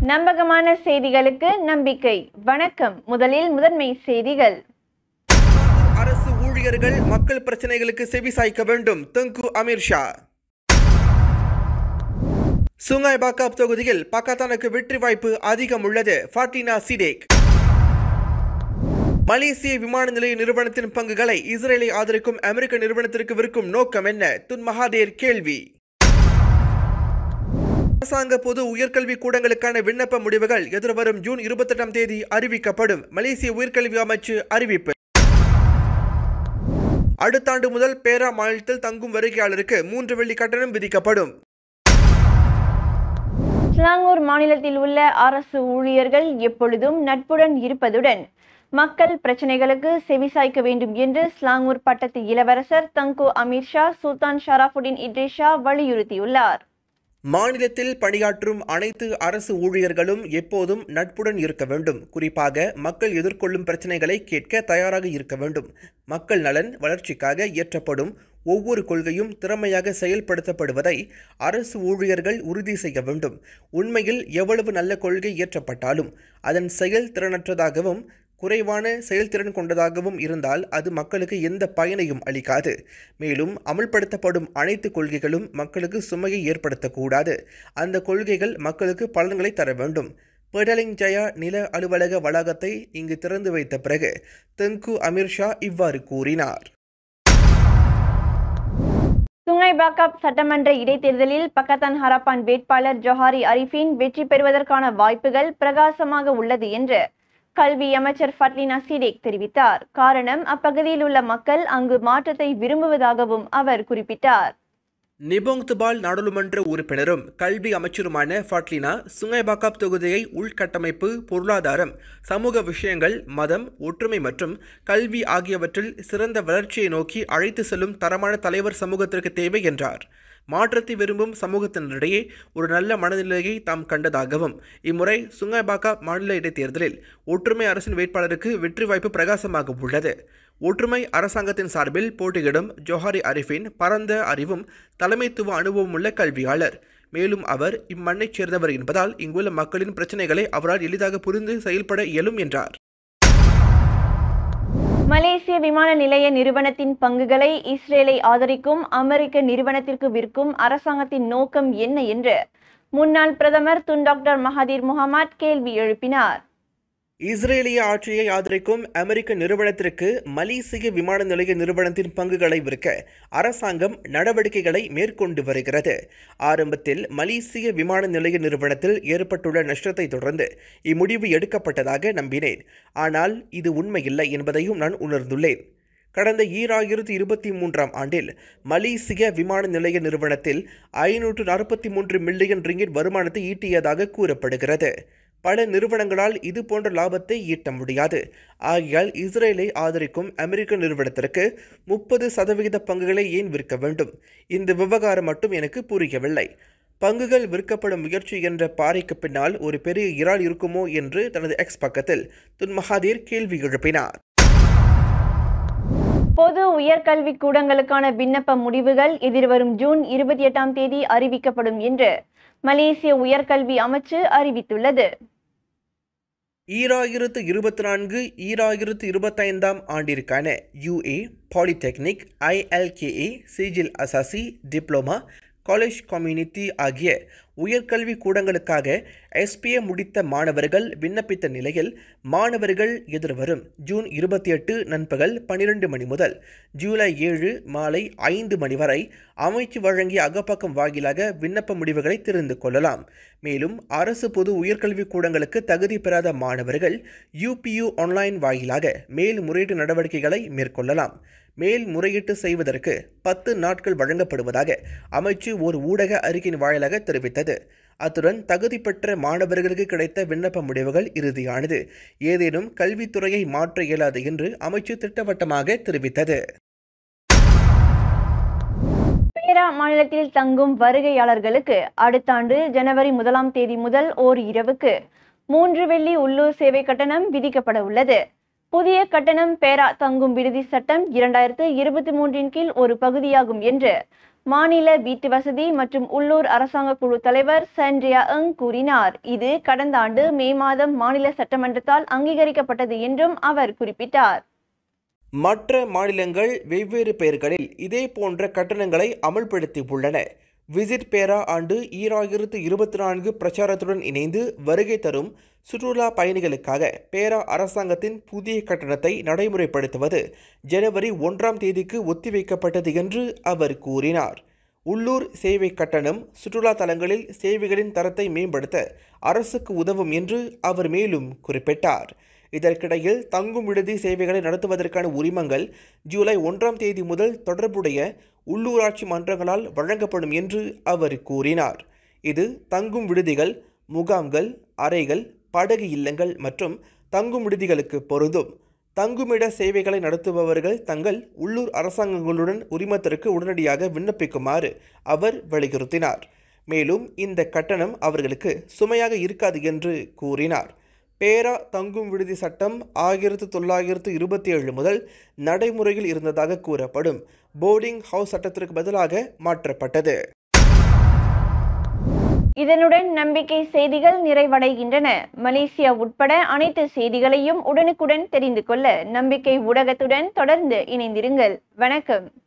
நம்பகமான செய்திகளுக்கு நம்பிக்கை. வணக்கம். முதலில் முதன்மை செய்திகள். அரசு ஊழியர்கள் மக்கள் பிரச்சனைகளுக்கு செவிசாய்க்க வேண்டும். தங்கு அமீர்ஷா. சுங்காய் பாக்காப் தொகுதியில் பாகிஸ்தானுக்கு வெற்றி வாய்ப்பு அதிகம் உள்ளது. ஃபாட்டினா சிடேக். மலேசிய விமான நிலைய நிறுவனத்தின் பங்குகளை இஸ்ரேலை ஆதரிக்கும் அமெரிக்க நிறுவனத்திற்கு விற்கும் நோக்கம் என்ன? துன் மகாதேர் கேள்வி. அரசாங்க பொது உயர்கல்வி கூடங்களுக்கான விண்ணப்ப முடிவுகள் எதிர்வரும் ஜூன் 28ஆம் தேதி அறிவிக்கப்படும். மலேசிய உயர்கல்வி அமைச்சு அறிவிப்பு. அடுத்த ஆண்டு முதல் பேரா மாநிலத்தில் தங்கும் வருகையாளருக்கு 3 வெள்ளி கட்டணம் விதிக்கப்படும். ஸ்லாங்கூர் மாநிலத்தில் உள்ள அரசு ஊழியர்கள் எப்பொழுதும் நட்புடன் இருப்பதுடன் மக்கள் பிரச்சனைகளுக்கு செவிசாய்க்க வேண்டும் என்று ஸ்லாங்கூர் பட்டத்து இளவரசர் தங்கு அமீர்ஷா சுல்தான் ஷராஃபுடின் இட்ரிஷா வலியுறுத்தியுள்ளார். மாநிலத்தில் பணியாற்றும் அனைத்து அரசு ஊழியர்களும் எப்போதும் நட்புடன் இருக்க வேண்டும். குறிப்பாக மக்கள் எதிர்கொள்ளும் பிரச்சனைகளை கேட்க தயாராக இருக்க வேண்டும். மக்கள் நலன் வளர்ச்சிக்காக இயற்றப்படும் ஒவ்வொரு கொள்கையும் திறமையாக செயல்படுத்தப்படுவதை அரசு ஊழியர்கள் உறுதி செய்ய வேண்டும். உண்மையில் எவ்வளவு நல்ல கொள்கை இயற்றப்பட்டாலும் அதன் செயல் திறனற்றதாகவும் குறைவான செயல்திறன் கொண்டதாகவும் இருந்தால் அது மக்களுக்கு எந்த பயனையும் அளிக்காது. மேலும் அமல்படுத்தப்படும் அனைத்து கொள்கைகளும் மக்களுக்கு சுமையை ஏற்படுத்தக்கூடாது. அந்த கொள்கைகள் மக்களுக்கு பலன்களை தர வேண்டும். பெடலிங் ஜயா நில அலுவலக வளாகத்தை இங்கு திறந்து வைத்த பிறகு தங்கு அமீர்ஷா இவ்வாறு கூறினார். சுங்காய் பாக்காப் சட்டமன்ற இடைத்தேர்தலில் பக்கத்தான் ஹராப்பான் வேட்பாளர் ஜொஹாரி அரிஃபின் வெற்றி பெறுவதற்கான வாய்ப்புகள் பிரகாசமாக உள்ளது என்று கல்வி அமைச்சர் ஃபாட்டினா சிடேக் தெரிவித்தார். காரணம், அப்பகுதியில் உள்ள மக்கள் அங்கு மாற்றத்தை விரும்புவதாகவும் அவர் குறிப்பிட்டார். நிபோங் துபால் நாடாளுமன்ற உறுப்பினரும் கல்வி அமைச்சருமான ஃபாட்லினா சுங்காய் பாக்காப் தொகுதியை உள்கட்டமைப்பு, பொருளாதாரம், சமூக விஷயங்கள், மதம், ஒற்றுமை மற்றும் கல்வி ஆகியவற்றில் சிறந்த வளர்ச்சியை நோக்கி அழைத்து செல்லும் தரமான தலைவர் சமூகத்திற்கு தேவை என்றார். மாற்றத்தை விரும்பும் சமூகத்தினரிடையே ஒரு நல்ல மனநிலையை தாம் கண்டதாகவும் இம்முறை சுங்காய் பாக்காப் மாநில இடைத்தேர்தலில் ஒற்றுமை அரசின் வேட்பாளருக்கு வெற்றி வாய்ப்பு பிரகாசமாக உள்ளது. ஒற்றுமை அரசாங்கத்தின் சார்பில் போட்டியிடும் ஜொஹாரி அரிஃபின் பரந்த அறிவும் தலைமைத்துவ அனுபவம் உள்ள கல்வியாளர். மேலும் அவர் இம்மண்ணைச் சேர்ந்தவர் என்பதால் இங்குள்ள மக்களின் பிரச்சனைகளை அவரால் எளிதாக புரிந்து செயல்பட இயலும் என்றார். மலேசிய விமான நிலைய நிறுவனத்தின் பங்குகளை இஸ்ரேலை ஆதரிக்கும் அமெரிக்க நிறுவனத்திற்கு விற்கும் அரசாங்கத்தின் நோக்கம் என்ன என்று முன்னாள் பிரதமர் துன் டாக்டர் மஹதீர் முகமது கேள்வி எழுப்பினார். இஸ்ரேலிய ஆட்சியை ஆதரிக்கும் அமெரிக்க நிறுவனத்திற்கு மலேசிய விமான நிலைய நிறுவனத்தின் பங்குகளை விற்க அரசாங்கம் நடவடிக்கைகளை மேற்கொண்டு வருகிறது. ஆரம்பத்தில் மலேசிய விமான நிலைய நிறுவனத்தில் ஏற்பட்டுள்ள நஷ்டத்தை தொடர்ந்து இம்முடிவு எடுக்கப்பட்டதாக நம்பினேன். ஆனால் இது உண்மையில்லை என்பதையும் நான் உணர்ந்துள்ளேன். கடந்த 2023ஆம் ஆண்டில் மலேசிய விமான நிலைய நிறுவனத்தில் 543 மில்லியன் ரிங்கிட் வருமானத்தை ஈட்டியதாக கூறப்படுகிறது. பல நிறுவனங்களால் இது போன்ற லாபத்தை ஈட்ட முடியாது. ஆகையால் இஸ்ரேலை ஆதரிக்கும் அமெரிக்க நிறுவனத்திற்கு 30% பங்குகளை ஏன் விற்க வேண்டும்? இந்த விவகாரம் மட்டும் எனக்கு புரியவில்லை. பங்குகள் விற்கப்படும் முயற்சி என்ற பாறைக்கு பின்னால் ஒரு பெரிய இறால் இருக்குமோ என்று தனது எக்ஸ் பக்கத்தில் துன் மகாதீர் கேள்வி எழுப்பினார். பொது உயர்கல்வி கூடங்களுக்கான விண்ணப்ப முடிவுகள் எதிர்வரும் ஜூன் 28ஆம் தேதி அறிவிக்கப்படும் என்று மலேசிய உயர்கல்வி அமைச்சு அறிவித்துள்ளது. 2024-2025ஆம் ஆண்டிற்கான UA பாலிடெக்னிக், ILKA, சிஜில் அசாசி, டிப்ளோமா, காலேஜ் கம்யூனிட்டி ஆகிய உயர்கல்வி கூடங்களுக்காக SPA முடித்த மாணவர்கள் விண்ணப்பித்த நிலையில் மாணவர்கள் எதிர்வரும் ஜூன் 28 நண்பகல் 12 மணி முதல் ஜூலை 7 மாலை 5 மணி வரை அமைச்சு வழங்கிய அகப்பக்கம் வாயிலாக விண்ணப்ப முடிவுகளை தெரிந்து கொள்ளலாம். மேலும் அரசு பொது உயர்கல்வி கூடங்களுக்கு தகுதி பெறாத மாணவர்கள் UPU ஆன்லைன் வாயிலாக மேல்முறையீட்டு நடவடிக்கைகளை மேற்கொள்ளலாம். மேல்முறையீட்டு செய்வதற்கு 10 நாட்கள் வழங்கப்படுவதாக அமைச்சு ஒரு ஊடக அறிக்கையின் வாயிலாக தெரிவித்தது. அத்துடன் தகுதி பெற்ற மாணவர்களுக்கு கிடைத்த விண்ணப்ப முடிவுகள் இறுதியானது. ஏதேனும் கல்வித்துறையை மாற்ற இயலாது என்று அமைச்சு திட்டவட்டமாக தெரிவித்தது. பேரா மாநிலத்தில் தங்கும் வருகையாளர்களுக்கு அடுத்த ஆண்டு ஜனவரி 1ஆம் தேதி முதல் ஓர் இரவுக்கு 3 வெள்ளி உள்ளூர் சேவை கட்டணம் விதிக்கப்பட உள்ளது. புதிய கட்டணம் பேரா தங்கும் விடுதி சட்டம் 2023 கீழ் ஒரு பகுதியாகும் என்று மாநில வீட்டு வசதி மற்றும் உள்ளூர் அரசாங்க குழு தலைவர் சண்ட்ரியா எங் கூறினார். இது கடந்த ஆண்டு மே மாதம் மாநில சட்டமன்றத்தால் அங்கீகரிக்கப்பட்டது என்றும் அவர் குறிப்பிட்டார். மற்ற மாநிலங்கள் வெவ்வேறு பெயர்களில் இதே போன்ற கட்டணங்களை அமல்படுத்தி உள்ளன. விசிட் பேரா ஆண்டு 2024 பிரச்சாரத்துடன் இணைந்து வருகை தரும் சுற்றுலா பயணிகளுக்காக பேரா அரசாங்கத்தின் புதிய கட்டணத்தை நடைமுறைப்படுத்துவது ஜனவரி 1ஆம் தேதிக்கு ஒத்திவைக்கப்பட்டது என்று அவர் கூறினார். உள்ளூர் சேவை கட்டணம் சுற்றுலா தலங்களில் சேவைகளின் தரத்தை மேம்படுத்த அரசுக்கு உதவும் என்று அவர் மேலும் குறிப்பிட்டார். இதற்கிடையில் தங்கும் விடுதி சேவைகளை நடத்துவதற்கான உரிமங்கள் ஜூலை 1ஆம் தேதி முதல் தொடர்புடைய உள்ளூராட்சி மன்றங்களால் வழங்கப்படும் என்று அவர் கூறினார். இது தங்கும் விடுதிகள், முகாம்கள், அறைகள், படகு இல்லங்கள் மற்றும் தங்கும் விடுதிகளுக்கு பொருந்தும். தங்குமிட சேவைகளை நடத்துபவர்கள் தங்கள் உள்ளூர் அரசாங்கங்களுடன் உரிமத்திற்கு உடனடியாக விண்ணப்பிக்குமாறு அவர் வலியுறுத்தினார். மேலும் இந்த கட்டணம் அவர்களுக்கு சுமையாக இருக்காது என்று கூறினார். பேரா தங்கும் விடுதி சட்டம் 1927 முதல் நடைமுறையில் இருந்ததாக கூறப்படும் போர்டிங் ஹவுஸ் சட்டத்திற்கு பதிலாக மாற்றப்பட்டது. இதனுடன் நம்பிக்கை செய்திகள் நிறைவடைகின்றன. மலேசியா உட்பட அனைத்து செய்திகளையும் உடனுக்குடன் தெரிந்து கொள்ள நம்பிக்கை ஊடகத்துடன் தொடர்ந்து இணைந்திருங்கள். வணக்கம்.